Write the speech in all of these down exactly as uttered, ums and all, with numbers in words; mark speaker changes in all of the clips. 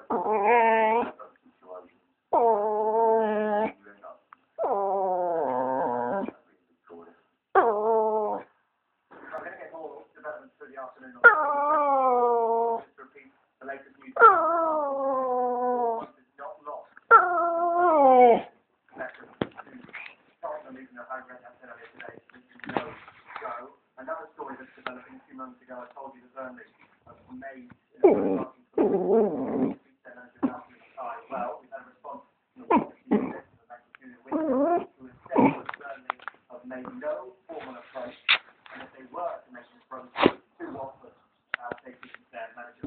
Speaker 1: Another story that's developing a few months ago, I told you that Burnley were made in a well, we had a response from the West who has said that Burnley have made no formal approach, and if they were to make an approach to Watford, uh, they could their manager.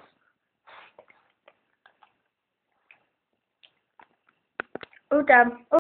Speaker 2: All done.